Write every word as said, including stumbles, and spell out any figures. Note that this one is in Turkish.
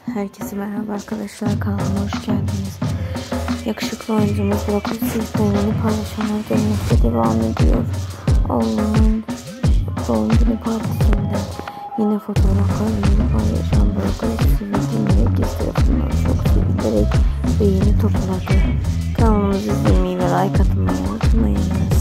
Herkese merhaba arkadaşlar, kanalıma hoş geldiniz. Yakışıklı oyuncumuz Burak Özçivit'le yeni paylaşımlar gelmekte devam ediyor. Allah'ın doğum günü partisinden yine fotoğraflarını paylaşan Burak Özçivit'in herkes tarafından çok sevilerek beğeni topladı. Kanalımızı izlemeyi ve like atmayı unutmayın.